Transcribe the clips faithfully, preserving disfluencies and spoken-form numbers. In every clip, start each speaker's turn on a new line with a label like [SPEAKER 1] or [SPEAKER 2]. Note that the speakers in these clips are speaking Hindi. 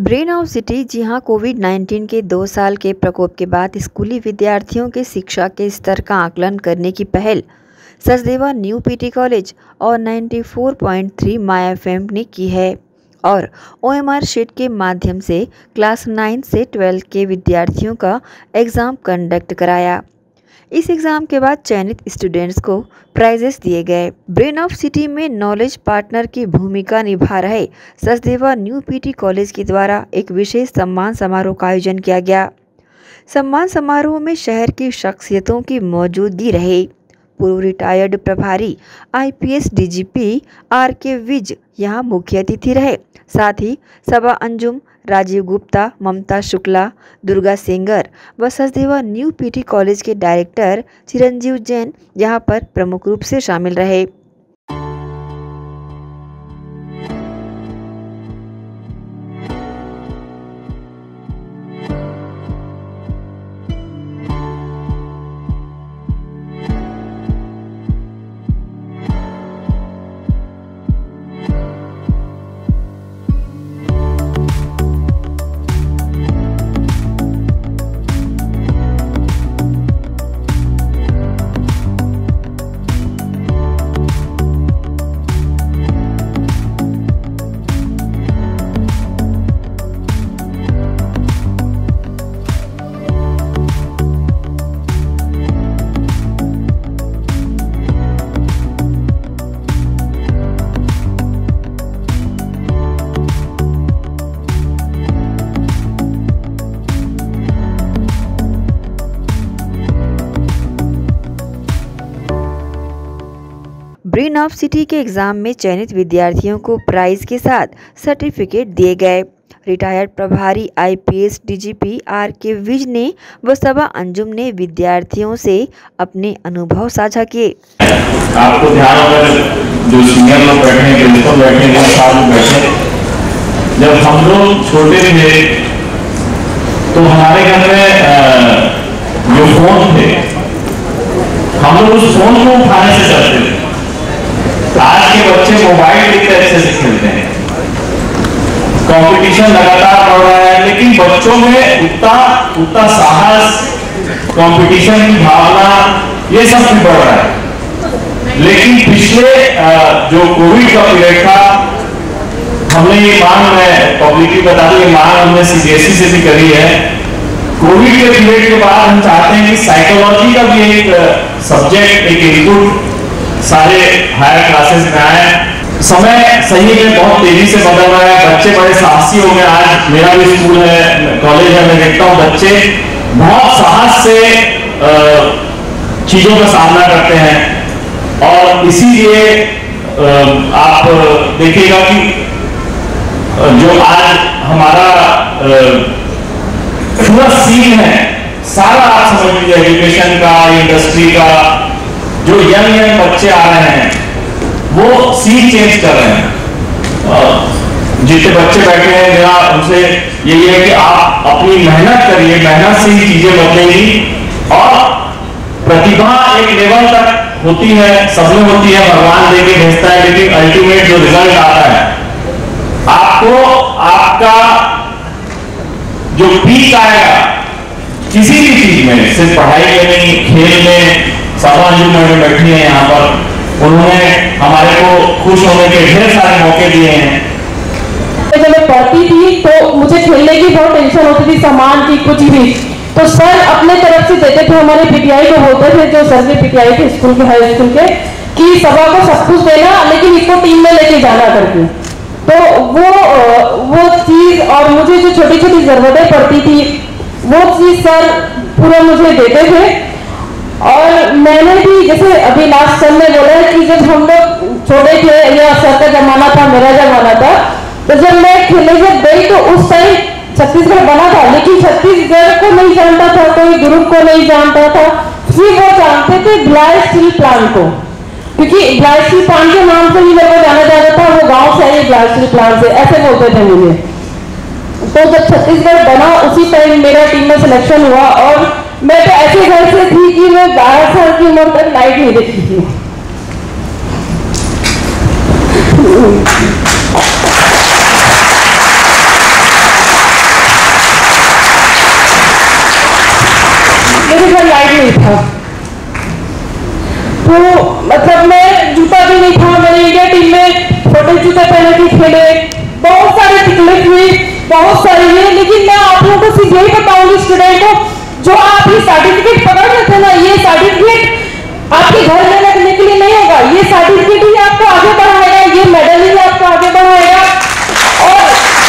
[SPEAKER 1] Brain of city. जी हाँ, कोविड नाइन्टीन के दो साल के प्रकोप के बाद स्कूली विद्यार्थियों के शिक्षा के स्तर का आकलन करने की पहल सचदेवा न्यू पीटी कॉलेज और चौरानवे पॉइंट तीन माय एफएम ने की है और ओएमआर शीट के माध्यम से क्लास नाइन से ट्वेल्थ के विद्यार्थियों का एग्ज़ाम कंडक्ट कराया। इस एग्ज़ाम के बाद चयनित स्टूडेंट्स को प्राइजेस दिए गए। ब्रेन ऑफ सिटी में नॉलेज पार्टनर की भूमिका निभा रहे सचदेवा न्यू पीटी कॉलेज के द्वारा एक विशेष सम्मान समारोह का आयोजन किया गया। सम्मान समारोह में शहर की शख्सियतों की मौजूदगी रही। पूर्व रिटायर्ड प्रभारी आईपीएस डीजीपी आर के विज यहाँ मुख्य अतिथि रहे। साथ ही सबा अंजुम, राजीव गुप्ता, ममता शुक्ला, दुर्गा सेंगर व सचदेवा न्यू पीटी कॉलेज के डायरेक्टर चिरंजीव जैन यहाँ पर प्रमुख रूप से शामिल रहे। ब्रेन ऑफ सिटी के एग्ज़ाम में चयनित विद्यार्थियों को प्राइज के साथ सर्टिफिकेट दिए गए। रिटायर्ड प्रभारी आईपीएस डीजीपी आर के विज ने व सबा अंजुम ने विद्यार्थियों से अपने अनुभव साझा किए।
[SPEAKER 2] आपको ध्यान होगा जो सीनियर लोग बैठे हैं, प्रिंसिपल बैठे हैं, साथ में बैठे, जब हम लोग छोटे थे तो हमारे घर में जो फोन थे हम लोग उस फोन को उठाने से डरते थे। आज के बच्चे मोबाइल कितने अच्छे से खेलते हैं, कंपटीशन लगातार बढ़ रहा है, लेकिन बच्चों में उतना उतना साहस, कंपटीशन की भावना, ये सब भी बढ़ रहा है। लेकिन पिछले जो कोविड का पीरियड था, हमने ये मांग, मैं पब्लिकली बता दूं, ये मांग हमने सीबीएसई से भी करी है। कोविड के पीरियड के बाद हम चाहते हैं कि साइकोलॉजी का भी एक सब्जेक्ट, एक इनपुट सारे हायर क्लासेस में आए। समय सही में बहुत तेजी से बदल रहा है, बच्चे बड़े साहसी हो गए। आज मेरा भी स्कूल है, कॉलेज है, मैं देखता हूँ बच्चे बहुत साहस से चीजों का सामना करते हैं और इसीलिए आप देखिएगा कि जो आज हमारा पूरा सीन है, सारा आप समझ लीजिए एजुकेशन का, इंडस्ट्री का, जो यंग यंग बच्चे आ रहे हैं वो सीन चेंज कर रहे हैं। जितने बच्चे बैठे हैं, मेरा उनसे यही है कि आप अपनी मेहनत करिए, मेहनत से ही चीजें बदलेंगी और प्रतिभा एक लेवल तक होती है, सबमें होती है, भगवान देके भेजता है, लेकिन अल्टीमेट जो रिजल्ट आता है, आपको आपका जो पीक आएगा किसी भी चीज में, सिर्फ पढ़ाई में नहीं, खेल में, सबा अंजुम मैडम बैठी है यहाँ पर, उन्होंने हमारे को खुश होने के ढेर सारे मौके दिए हैं।
[SPEAKER 3] जब मैं पढ़ती थी तो मुझे खेलने की बहुत टेंशन होती थी, सामान की, कुछ भी, तो सर अपने तरफ से देते थे, हमारे पीटीआई को बोलते थे, जो सर के पीटीआई थे स्कूल के, हाई स्कूल के, कि सबा को सब कुछ देना लेकिन इसको टीम में लेके जाना करके। तो वो वो चीज और मुझे जो छोटी छोटी जरूरतें पड़ती थी वो चीज सर पूरा मुझे देते थे। और मैंने भी, जैसे अभी लास्ट सर ने बोला कि जब हम लोग छोटे थे, या सर का जमाना था, मेरा जमाना था, तो जब मैं खेलने जब गई तो उस टाइम छत्तीसगढ़ बना था, लेकिन छत्तीसगढ़ को नहीं जानता था, कोई ग्रुप को नहीं जानता था, सिर्फ वो जानते थे ब्लाइट स्टील प्लांट को, क्योंकि ब्लाइट स्टील प्लांट के नाम से ही मेरे को जाना जाता था, वो गाँव से आई ब्लाइट स्टील प्लांट से, ऐसे बोलते थे मुझे। तो जब छत्तीसगढ़ बना उसी टाइम मेरा टीम में सिलेक्शन हुआ और मैं तो ऐसे घर से थी कि मैं बारह साल की उम्र तक लाइट नहीं देखी थी। के घर लाइट नहीं था, तो मतलब मैं जूता भी नहीं था, मैंने इंडिया टीम में छोटे जूते पहने के खेले, बहुत सारी तकलीफ हुई, बहुत सारी है। लेकिन मैं आप लोगों को सिर्फ यही बताऊंगी स्टूडेंट को, जो आप ये सर्टिफिकेट पकड़ लेते ना, ये सर्टिफिकेट आपके घर में लगने के लिए नहीं होगा, ये सर्टिफिकेट ही आपको आगे बढ़ाएगा, ये मेडल ही आपको आगे बढ़ाएगा। और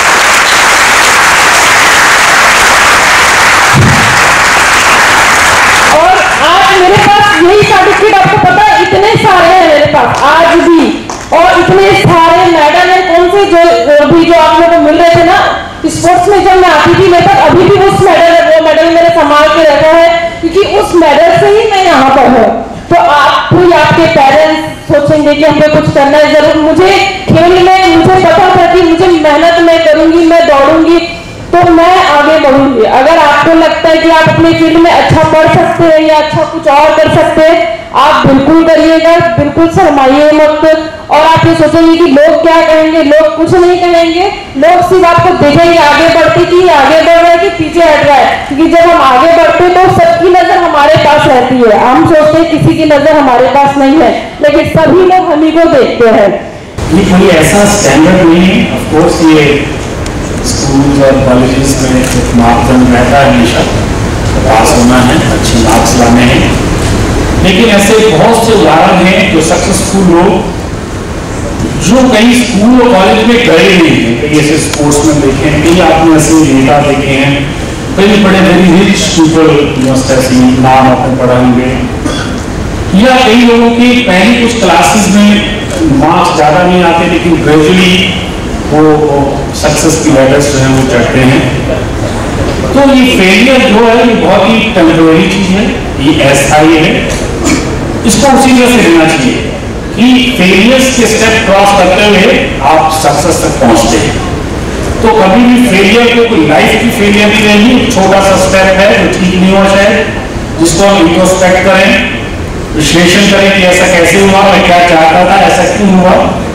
[SPEAKER 3] और आज मेरे पास यही सर्टिफिकेट, आपको पता है इतने सारे हैं मेरे पास आज भी, और इतने सारे मेडल हैं, कौन से जो भी जो आप लोगों को मिल रहे थे ना स्पोर्ट्स में, जब मैं आती थी मेरे पास अभी भी उस मेडल है, वो मेडल मेरे संभाल के रखा है, क्योंकि उस मेडल से ही मैं यहाँ पर हूँ। तो आप कोई आपके पेरेंट्स सोचेंगे कि हमको कुछ करना है, जरूर मुझे खेल में मुझे पता था कि मुझे मेहनत मैं करूंगी, मैं दौड़ूंगी तो मैं आगे बढ़ूंगी। अगर आपको लगता है कि आप अपने फील्ड में अच्छा पढ़ सकते हैं या अच्छा कुछ और कर सकते हैं, आप बिल्कुल करिएगा, बिल्कुल शर्माइए मत। और आप ये सोचेंगे कि लोग क्या कहेंगे, लोग कुछ नहीं कहेंगे, लोग सिर्फ आपको देखेंगे आगे बढ़ते कि आगे बढ़ रहा है कि पीछे हट रहा है, क्योंकि जब हम आगे बढ़ते तो सबकी नजर हमारे पास रहती है। हम सोचते हैं किसी की नजर हमारे पास नहीं है, लेकिन सभी लोग हम ही को देखते हैं।
[SPEAKER 2] ये कोई ऐसा स्टैंडर्ड नहीं है, ऑफ कोर्स ये स्कूल और कॉलेजेस में एक मापदंड रहता है हमेशा, पास होना है, अच्छे मार्क्स लाने हैं, लेकिन ऐसे बहुत से उदाहरण हैं जो सक्सेसफुल लोग जो कई स्कूल और कॉलेज में गए नहीं हैं, कई ऐसे स्पोर्ट्स में देखे हैं, कई आपने ऐसे नेता देखे हैं, कई बड़े very rich people must have seen, नाम आपने पढ़ा होंगे, या कई लोगों की पहली कुछ क्लासेस में मार्क्स ज़्यादा नहीं आते लेकिन ग्रेजुअली वो सक्सेस की लेवल्स जो हैं वो चढ़ते हैं। तो ये फेलियर जो है ये बहुत ही टेम्परेरी चीज़ है, ये अस्थायी है, इसको उसी तरह से लेना चाहिए कि फेलियर्स के स्टेप क्रॉस करते हुए आप सक्सेस तक पहुंचते हैं। तो कभी भी फेलियर को कोई लाइफ की फेलियर नहीं रहेगी, छोटा सा स्टेप है जो ठीक नहीं हुआ शायद, जिसको हम इंट्रोस्पेक्ट करें, विश्लेषण करें कि ऐसा कैसे हुआ, मैं क्या चाहता था, ऐसा क्यों हुआ।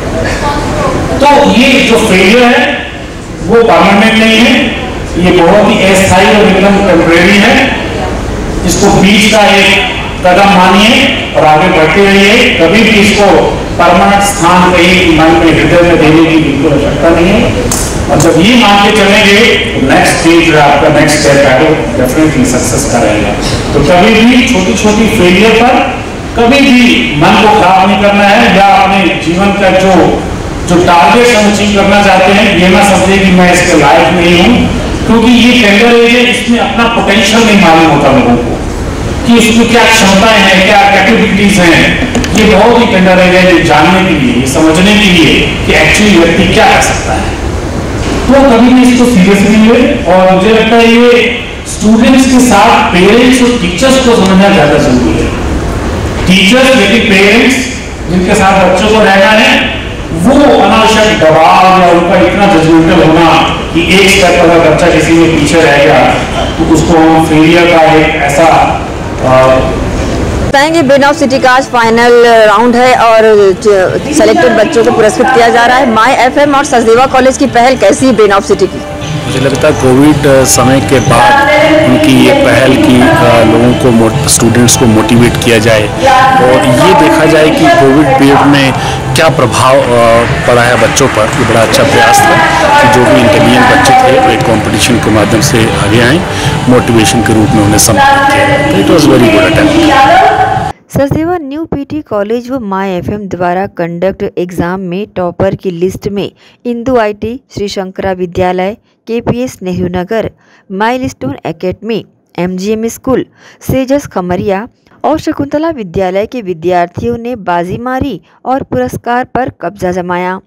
[SPEAKER 2] तो ये जो फेलियर है वो परमानेंट नहीं है, ये बहुत ही अस्थायी और एकदम टेम्परेरी है, इसको बीच का एक कदम मानिए और आगे बढ़ते रहिए। कभी भी इसको परमानेंट स्थान कहीं मन में, हृदय में देने की बिल्कुल आवश्यकता नहीं है। और जब ये मान के चलेंगे तो नेक्स्ट स्टेज जो आपका नेक्स्ट स्टेप है वो डेफिनेटली सक्सेस का रहेगा। तो कभी भी छोटी छोटी फेलियर पर कभी भी मन को खराब नहीं करना है, या अपने जीवन का जो जो टारगेट हम अचीव करना चाहते हैं ये ना समझे कि मैं इसके लायक नहीं हूँ, क्योंकि ये टेंडर एज है, इसमें अपना पोटेंशियल नहीं मालूम होता लोगों को कि इसमें क्या क्षमताएं हैं, क्या कैपेबिलिटीज हैं। ये बहुत ही टेंडर एज है जो जानने के लिए, समझने के लिए कि एक्चुअली व्यक्ति क्या कर सकता है। तो कभी भी इसको सीरियसली ले, और मुझे लगता है ये स्टूडेंट्स के साथ पेरेंट्स और टीचर्स को समझना ज्यादा जरूरी है। टीचर्स लेकिन पेरेंट्स जिनके साथ बच्चों को रहना है, वो अनावश्यक दबाव या उनका इतना जजमेंटल होना कि एक स्टेप अगर बच्चा किसी में पीछे रह गया तो उसको हम फेलियर का एक ऐसा
[SPEAKER 1] बताएंगे। बेनॉफ सिटी का आज फाइनल राउंड है और सेलेक्टेड बच्चों को पुरस्कृत किया जा रहा है। माई एफएम और सचदेवा कॉलेज की पहल कैसी है बेनॉफ सिटी की?
[SPEAKER 4] मुझे लगता है कोविड समय के बाद उनकी ये पहल की लोगों को, स्टूडेंट्स को मोटिवेट किया जाए और ये देखा जाए कि कोविड पीरियड में क्या प्रभाव पड़ा है बच्चों पर। ये बड़ा अच्छा प्रयास था कि जो भी इंटेलिजेंट बच्चे थे वो एक कॉम्पिटिशन के माध्यम से आगे आए, मोटिवेशन के रूप में उन्हें सम्मानित किया। तो it was very good attempt.
[SPEAKER 1] Sachdeva new PT college व माई एफएम द्वारा कंडक्ट एग्जाम में टॉपर की लिस्ट में Indu IT, Shri Shankara Vidyalaya, KPS Nehru Nagar, Milestone Academy, MGM school, सेजस खमरिया और शकुंतला विद्यालय के विद्यार्थियों ने बाजी मारी और पुरस्कार पर कब्जा जमाया।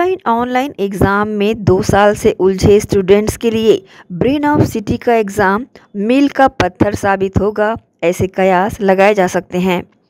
[SPEAKER 1] ऑफलाइन ऑनलाइन एग्ज़ाम में दो साल से उलझे स्टूडेंट्स के लिए ब्रेन ऑफ सिटी का एग्ज़ाम मील का पत्थर साबित होगा, ऐसे कयास लगाए जा सकते हैं।